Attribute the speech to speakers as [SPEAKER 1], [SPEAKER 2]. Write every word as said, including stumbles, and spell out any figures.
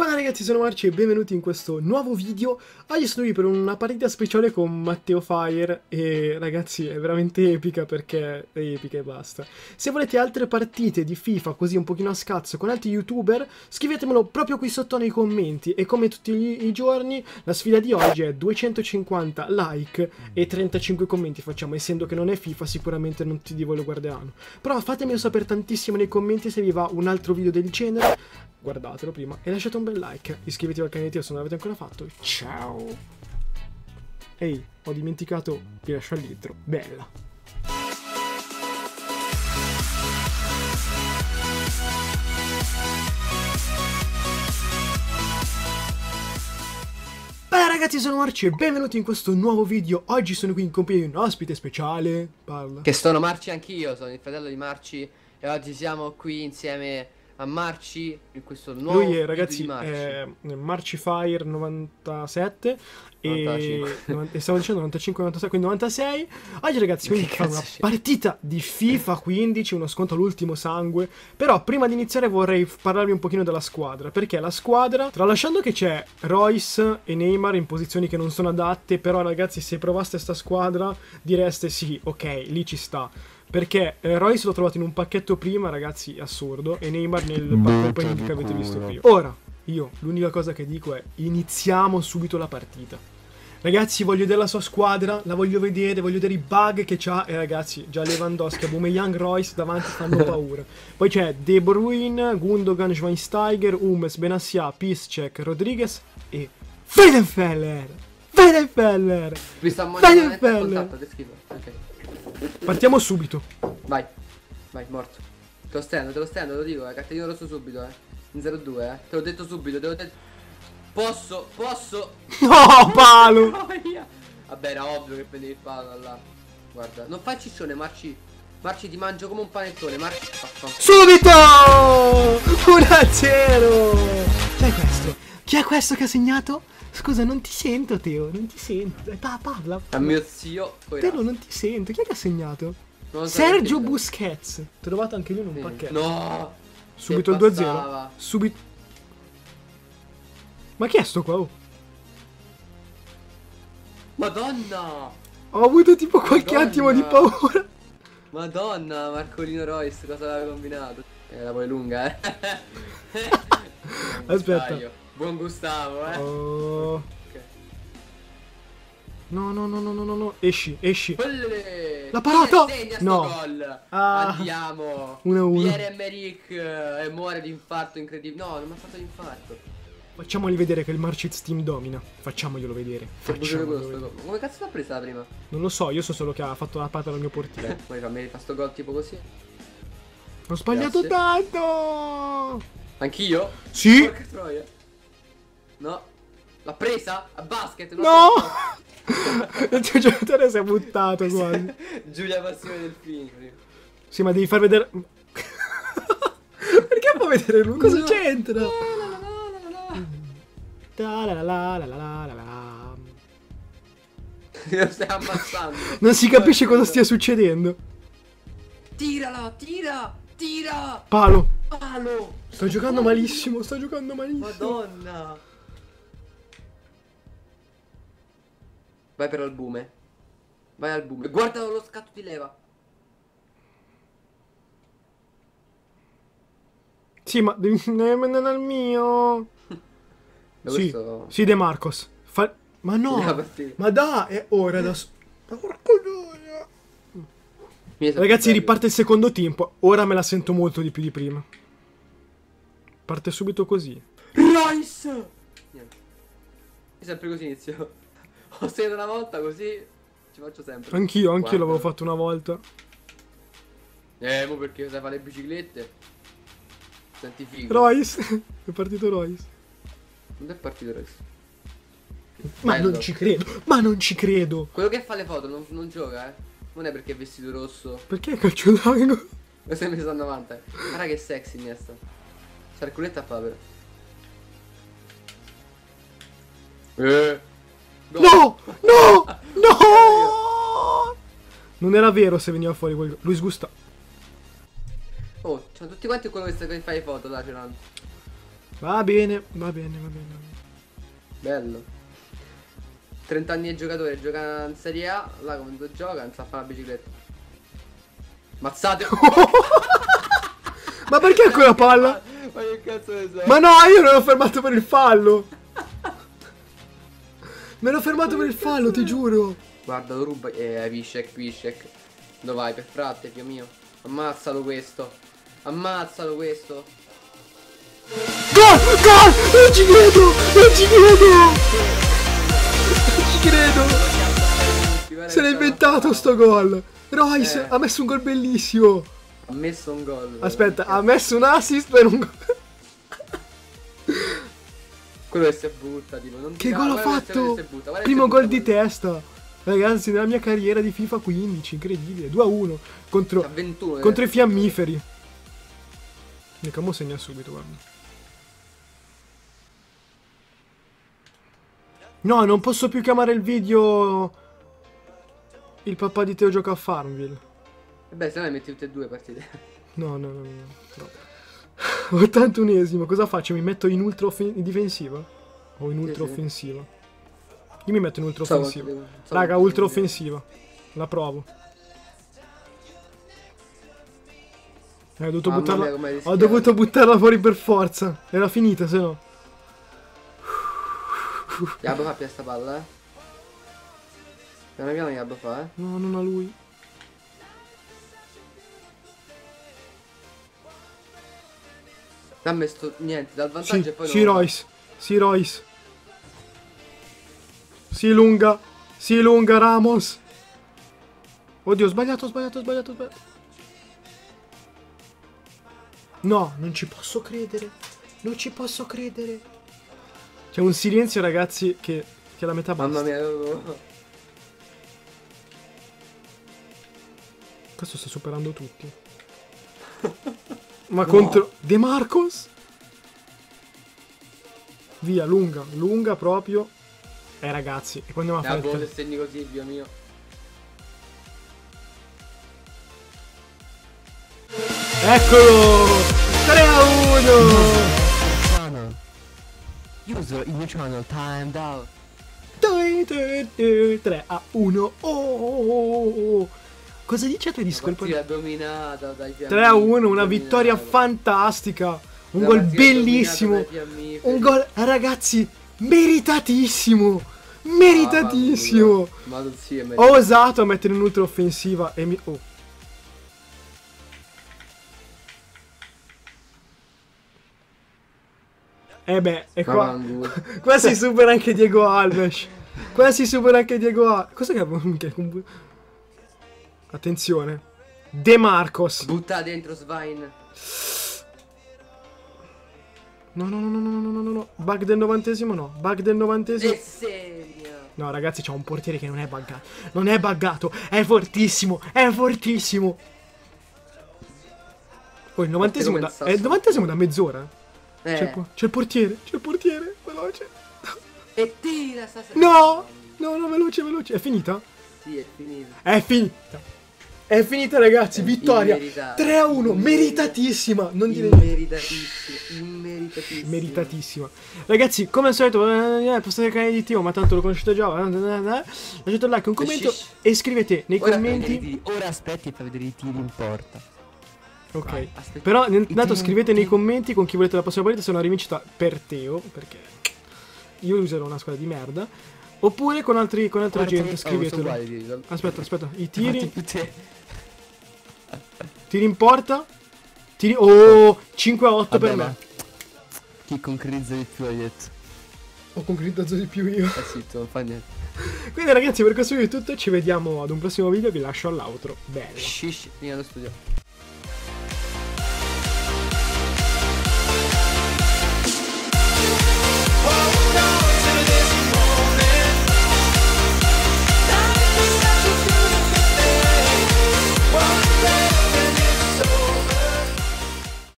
[SPEAKER 1] Ciao ragazzi, sono Marci e benvenuti in questo nuovo video. Oggi sono qui per una partita speciale con Matteo Fire e ragazzi è veramente epica perché è epica e basta. Se volete altre partite di FIFA così un pochino a scazzo con altri youtuber, scrivetemelo proprio qui sotto nei commenti. E come tutti i, i giorni la sfida di oggi è duecentocinquanta like e trentacinque commenti facciamo. Essendo che non è FIFA sicuramente non tutti di voi lo guarderanno, però fatemelo sapere tantissimo nei commenti se vi va un altro video del genere. Guardatelo prima e lasciate un bel like, iscrivetevi al canale se non l'avete ancora fatto. Ciao! Ehi, ho dimenticato di lasciare l'intro. Bella! Beh ragazzi, sono Marci e benvenuti in questo nuovo video. Oggi sono qui in compagnia di un ospite speciale. Parla.
[SPEAKER 2] Che sono Marci anch'io, sono il fratello di Marci e oggi siamo qui insieme a Marci in questo nuovo
[SPEAKER 1] Lui è, ragazzi,
[SPEAKER 2] video di Marci.
[SPEAKER 1] è Marcifire novantasette e, e stavo dicendo novantacinque novantasei, quindi novantasei. Oggi ragazzi quindi facciamo una partita di FIFA quindici, uno sconto all'ultimo sangue. Però prima di iniziare vorrei parlarvi un pochino della squadra, perché la squadra, tralasciando che c'è Royce e Neymar in posizioni che non sono adatte, però ragazzi se provaste sta squadra direste sì, ok, lì ci sta. Perché eh, Royce l'ho trovato in un pacchetto prima, ragazzi, assurdo, e Neymar nel pacchetto che avete visto prima. Ora, io, l'unica cosa che dico è, iniziamo subito la partita. Ragazzi, voglio vedere la sua squadra, la voglio vedere, voglio vedere i bug che c'ha. E ragazzi, già Lewandowski, Aubameyang, Royce davanti fanno paura. Poi c'è De Bruyne, Gundogan, Schweinsteiger, Hummels, Benassia, Piszczek, Rodriguez e Weidenfeller. Weidenfeller.
[SPEAKER 2] Vi sta morendo contatto, che schifo. Ok.
[SPEAKER 1] Partiamo subito.
[SPEAKER 2] Vai, vai, morto. Te lo stendo, te lo stendo, te lo dico, eh. Cartellino rosso subito, eh. In zero due, eh. Te l'ho detto subito, te l'ho detto. Posso, posso.
[SPEAKER 1] No, palo.
[SPEAKER 2] Vabbè, era ovvio che prendevi il palo là. Guarda, non fai il ciccione, Marci. Marci, ti mangio come un panettone, Marci.
[SPEAKER 1] Subito! uno a zero. Chi è questo? Chi è questo che ha segnato? Scusa, non ti sento, Teo, non ti sento. Dai, pa, parla.
[SPEAKER 2] A mio zio.
[SPEAKER 1] Teo, non ti sento. Chi è che ha segnato? Sergio Busquets. Trovato anche lui in un
[SPEAKER 2] sì.
[SPEAKER 1] pacchetto.
[SPEAKER 2] No.
[SPEAKER 1] Subito il due a zero. Subito. Ma chi è sto qua? Oh.
[SPEAKER 2] Madonna.
[SPEAKER 1] Ho avuto tipo qualche Madonna. attimo di paura.
[SPEAKER 2] Madonna, Marcolino Royce, cosa aveva combinato? Eh, la vuoi lunga, eh?
[SPEAKER 1] Aspetta.
[SPEAKER 2] Buon Gustavo, eh.
[SPEAKER 1] Oh. Okay. No, no, no, no, no, no, esci, esci.
[SPEAKER 2] Quelle...
[SPEAKER 1] La parata!
[SPEAKER 2] No.
[SPEAKER 1] Ah.
[SPEAKER 2] Andiamo.
[SPEAKER 1] uno a uno.
[SPEAKER 2] Pierre-Emerick e muore di infarto incredibile. No, non mi ha fatto l'infarto.
[SPEAKER 1] Facciamogli vedere che il Marciz team domina. Facciamoglielo vedere. Facciamoglielo vedere.
[SPEAKER 2] Come cazzo l'ha presa la prima?
[SPEAKER 1] Non lo so, io so solo che ha fatto la parata dal mio portiere.
[SPEAKER 2] Poi fammi fa sto gol tipo così.
[SPEAKER 1] Ho sbagliato
[SPEAKER 2] Grazie.
[SPEAKER 1] tanto.
[SPEAKER 2] Anch'io?
[SPEAKER 1] Sì.
[SPEAKER 2] Porca troia. No. L'ha presa? A basket?
[SPEAKER 1] No. Il tuo giocatore si è buttato quasi.
[SPEAKER 2] Giulia Passione del film.
[SPEAKER 1] Sì, ma devi far vedere. Perché fa vedere lui? Cosa c'entra?
[SPEAKER 2] Lo stai ammazzando.
[SPEAKER 1] Non si capisce cosa stia succedendo.
[SPEAKER 2] Tirala, tira, tira.
[SPEAKER 1] Palo.
[SPEAKER 2] Palo.
[SPEAKER 1] Sto giocando malissimo, sto giocando malissimo.
[SPEAKER 2] Madonna. Vai per albume. Vai albume. Guarda lo scatto di leva.
[SPEAKER 1] Sì, ma non è il mio. Sì, questo... sì, De Marcos. Fa... Ma no, ma dai, è ora da... Porco Dio. Ragazzi, riparte il secondo tempo. Ora me la sento molto di più di prima. Parte subito così.
[SPEAKER 2] Royce! Niente. Io sempre così inizio. Ho segnato una volta così. Ci faccio sempre.
[SPEAKER 1] Anch'io, anch'io l'avevo fatto una volta.
[SPEAKER 2] Eh, mo perché sai fare le biciclette? Senti figo.
[SPEAKER 1] Royce. È partito Royce.
[SPEAKER 2] Non è partito Royce.
[SPEAKER 1] Ma bello. Non ci credo, ma non ci credo.
[SPEAKER 2] Quello che fa le foto non, non gioca, eh. Non è perché è vestito rosso.
[SPEAKER 1] Perché è calcio d'angolo?
[SPEAKER 2] Lo sei messo a novanta. Guarda che sexy Iniesta. C'ha il culetto a papera. Eh.
[SPEAKER 1] No! No! No! Non era vero se veniva fuori quel... Luis Gustavo.
[SPEAKER 2] Oh, c'hanno tutti quanti quello che fai le foto là, ce l'hanno.
[SPEAKER 1] Va bene, va bene, va bene.
[SPEAKER 2] Bello. trenta anni di giocatore, gioca in Serie A, là come gioca, non sa fare la bicicletta. Mazzate!
[SPEAKER 1] Ma perché quella palla?
[SPEAKER 2] Ma che cazzo ne so?
[SPEAKER 1] Ma no, io non l'ho fermato per il fallo. Me l'ho fermato per il fallo, ti giuro.
[SPEAKER 2] Guarda, lo ruba. Eh, Pishek, Pishek. Dove vai? Per fratte, figlio mio. Ammazzalo questo. Ammazzalo questo.
[SPEAKER 1] Gol! Gol! Non ci credo! Non ci credo! Non ci credo! Se l'ha inventato sto gol! Royce
[SPEAKER 2] Eh.
[SPEAKER 1] ha messo un gol bellissimo!
[SPEAKER 2] Ha messo un gol.
[SPEAKER 1] Aspetta, ha messo un assist per un gol.
[SPEAKER 2] Quello che si butta, tipo. Non
[SPEAKER 1] Che
[SPEAKER 2] ti-
[SPEAKER 1] gol ha
[SPEAKER 2] guarda che si-
[SPEAKER 1] fatto?
[SPEAKER 2] si butta, guarda che
[SPEAKER 1] Primo
[SPEAKER 2] si
[SPEAKER 1] gol
[SPEAKER 2] butta,
[SPEAKER 1] di testa. Ragazzi, nella mia carriera di FIFA quindici, incredibile. due a uno contro,
[SPEAKER 2] A ventuno.
[SPEAKER 1] contro i
[SPEAKER 2] eh.
[SPEAKER 1] fiammiferi. Nicamo segna subito, guarda. No, non posso più chiamare il video il papà di Teo gioca a Farmville.
[SPEAKER 2] E beh, se no ne metti tutte e due partite.
[SPEAKER 1] No, no, no, no. no. ottantunesimo, cosa faccio? Mi metto in ultra offen- in difensiva? O in
[SPEAKER 2] Sì,
[SPEAKER 1] ultra
[SPEAKER 2] sì.
[SPEAKER 1] offensiva? Io mi metto in ultra
[SPEAKER 2] So
[SPEAKER 1] offensiva.
[SPEAKER 2] quanto devo- so
[SPEAKER 1] Raga,
[SPEAKER 2] quanto
[SPEAKER 1] ultra
[SPEAKER 2] devo dire.
[SPEAKER 1] offensiva. La provo. Eh, ho dovuto
[SPEAKER 2] Mamma
[SPEAKER 1] buttarla.
[SPEAKER 2] mia, com'è
[SPEAKER 1] Ho
[SPEAKER 2] rischiato.
[SPEAKER 1] dovuto buttarla fuori per forza. Era finita, se no.
[SPEAKER 2] Gabbo fa più sta palla, eh. Piano piano Gabbo fa, eh.
[SPEAKER 1] No, non a lui.
[SPEAKER 2] Ha messo niente, dal vantaggio
[SPEAKER 1] Sì,
[SPEAKER 2] e poi
[SPEAKER 1] sì,
[SPEAKER 2] non-
[SPEAKER 1] Royce. Sì, Royce. Sì, lunga. Sì, lunga, Ramos. Oddio, ho sbagliato, ho sbagliato, ho sbagliato, ho sbagliato. No, non ci posso credere. Non ci posso credere. C'è un silenzio, ragazzi, che, che la metà basta.
[SPEAKER 2] Mamma mia, avevo-
[SPEAKER 1] Questo sta superando tutti. Ma contro De Marcos? Via, lunga, lunga proprio. Eh ragazzi, e poi andiamo a fare il
[SPEAKER 2] Gabbo,
[SPEAKER 1] te-
[SPEAKER 2] se segni così, Dio mio.
[SPEAKER 1] Eccolo! tre a uno!
[SPEAKER 3] Channel. User in your channel timed out.
[SPEAKER 1] tre a uno. Oh! Cosa dice Tedesco? Il
[SPEAKER 2] Partita dominata dai fiammiferi.
[SPEAKER 1] tre a uno, una
[SPEAKER 2] dominata.
[SPEAKER 1] vittoria fantastica. Un
[SPEAKER 2] La
[SPEAKER 1] gol
[SPEAKER 2] partita
[SPEAKER 1] bellissimo.
[SPEAKER 2] dominata dai fiammiferi.
[SPEAKER 1] Un gol, ragazzi, meritatissimo. Meritatissimo.
[SPEAKER 2] Ma non si è
[SPEAKER 1] Ho osato a mettere in ultra offensiva e mi... Oh. Eh beh, e qua... Qua si supera anche Diego Alves. Qua si supera anche Diego Alves. Cosa che avevo... Attenzione. De Marcos.
[SPEAKER 2] Butta dentro Svein.
[SPEAKER 1] No, no, no, no, no, no, no, no. Bug del novantesimo no. Bug del novantesimo.
[SPEAKER 2] E segna.
[SPEAKER 1] No, ragazzi, c'è un portiere che non è buggato. Non è buggato. È fortissimo. È fortissimo. Oh, il novantesimo da... È il novantesimo da mezz'ora.
[SPEAKER 2] Eh.
[SPEAKER 1] C'è il, po- c'è il portiere. C'è il portiere. Veloce.
[SPEAKER 2] E tira sta
[SPEAKER 1] No! No, no, veloce, veloce. È finita?
[SPEAKER 2] Sì, è finito.
[SPEAKER 1] È finita. È finita, ragazzi. Vittoria.
[SPEAKER 2] Immeritata.
[SPEAKER 1] tre a uno. Meritatissima. Non dire niente.
[SPEAKER 2] Immeritatissima. Immeritatissima.
[SPEAKER 1] Meritatissima. Ragazzi, come al solito, eh, postate il canale di Tio, ma tanto lo conoscete già. eh, eh, eh. Lasciate un like, un commento
[SPEAKER 2] Shish.
[SPEAKER 1] e scrivete nei
[SPEAKER 2] Ora
[SPEAKER 1] commenti.
[SPEAKER 3] Ora aspetti e fai vedere i tiri in porta.
[SPEAKER 1] Ok.
[SPEAKER 3] Vai,
[SPEAKER 2] aspetta.
[SPEAKER 1] Però intanto
[SPEAKER 3] I
[SPEAKER 1] scrivete nei
[SPEAKER 3] tempi.
[SPEAKER 1] commenti con chi volete la prossima partita, se è una rivincita per Teo, perché io userò una squadra di merda. Oppure con altri con altra
[SPEAKER 2] Guarda,
[SPEAKER 1] gente,
[SPEAKER 2] oh, sono
[SPEAKER 1] scrivetelo.
[SPEAKER 2] uguali, tiri.
[SPEAKER 1] Aspetta, aspetta, i
[SPEAKER 3] Fatti
[SPEAKER 1] tiri,
[SPEAKER 3] più te.
[SPEAKER 1] tiri in porta. Tiri oh, cinque a otto per
[SPEAKER 3] Vabbè,
[SPEAKER 1] me.
[SPEAKER 3] Chi concretizza di più hai detto?
[SPEAKER 1] Ho concretizzato di più io.
[SPEAKER 2] Eh sì, non fa niente.
[SPEAKER 1] Quindi ragazzi, per questo video è tutto, ci vediamo ad un prossimo video, vi lascio all'outro. Bello.
[SPEAKER 2] Shish, fino allo studio.